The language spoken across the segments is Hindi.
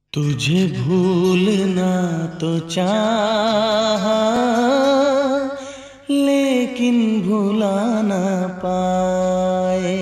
तुझे भूलना तो चाहा, लेकिन भुला ना पाए।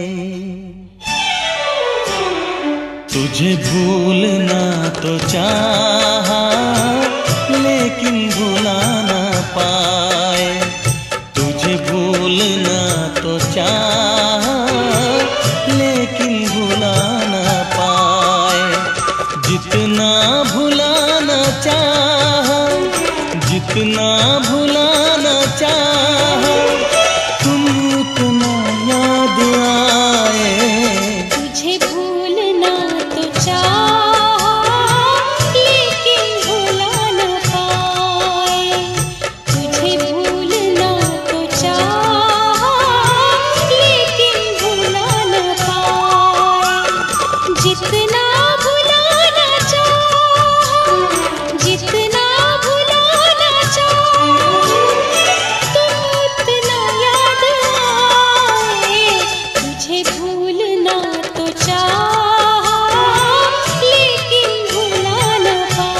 तुझे भूलना तो चाहा, लेकिन भुला ना पाए। तुझे भूलना तो चाहा, लेकिन भुला ना पाए। जितना भुलाना चाहा, जितना भुलाना चाहा, तुम उतना याद आए। तुझे भूलना तो चाहा, लेकिन भुला ना पाए। तुझे भूलना तो चाहा, लेकिन भुला ना पाए। जितना भुलाना चाहा, जितना भुलाना चाहा, तुम उतना याद आए। तुझे भूलना तो चाहा, लेकिन भुला ना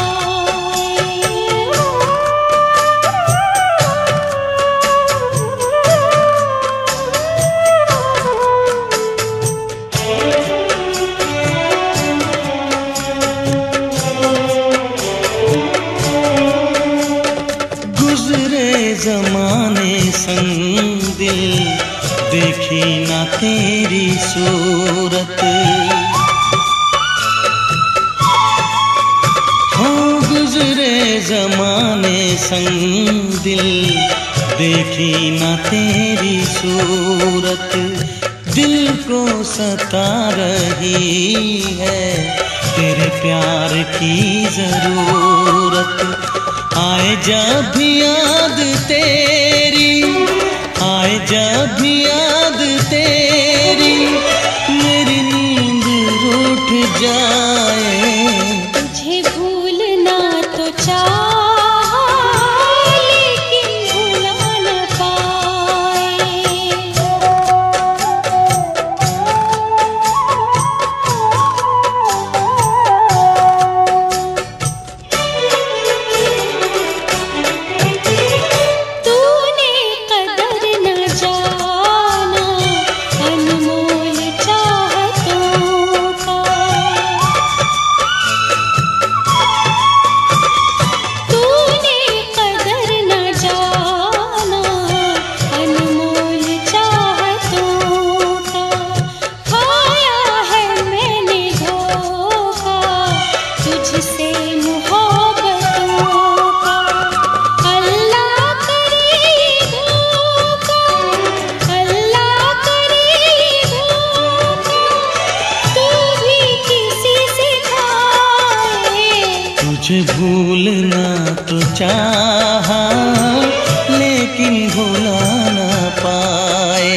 गुजरे जमाने संग दिल, देखी ना तेरी सूरत। हो गुजरे जमाने संग दिल, देखी ना तेरी सूरत। दिल को सता रही है तेरे प्यार की जरूरत। आए जब भी याद तेरी, आए जब भी याद तेरी, मेरी नींद रूठ जाए। तुझे भूलना तो चाहा, लेकिन भुला ना पाए। तूने कदर न जाना अनमोल चाहतों का। तूने कदर न जाना अनमोल चाहतों का। खाया है मैंने धोखा तुझसे मोहब्बतों का। अल्लाह करे धोखा, अल्लाह करे धोखा, तू भी किसी से खाए। तुझे भूलना तो चाहा, लेकिन भुला ना पाए।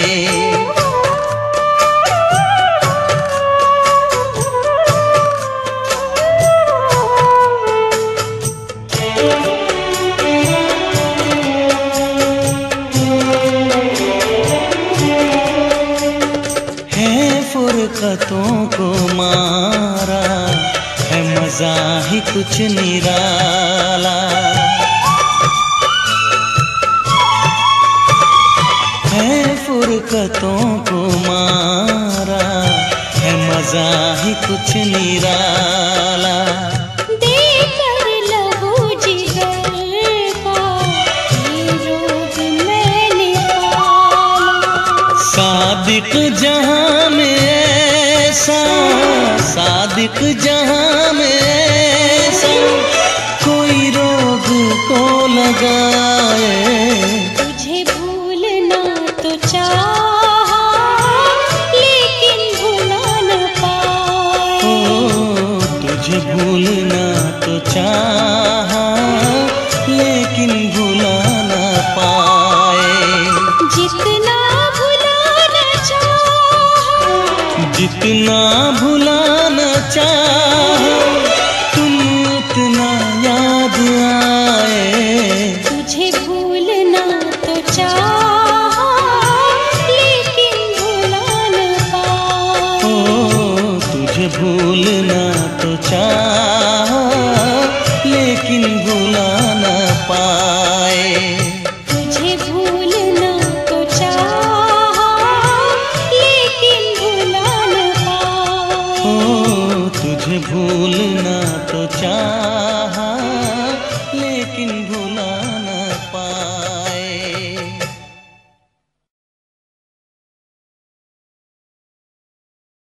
है फुरकतों को मारा, है मजा ही कुछ निराला। है फुरकतों को मारा, है मजा ही कुछ निराला। देकर लहू जिगर का ये रोग मैंने पाला। सादिक जहां में ऐसा, सादिक जहां में ऐसा, कोई रोग को लगाए। तुझे भूलना तो चाहा, लेकिन भुला ना पाए। ओ तुझे भूलना तो चाहा, लेकिन भुला ना पाए। जितना भुलाना चाहा, जितना भुलाना चाहा, तुम उतना याद आए। तुझे भूलना तो चाहा लेकिन भुला न पाए। तुझे भूलना तो चाहा लेकिन भुला न पाए। ओ तुझे भूलना तो चाहा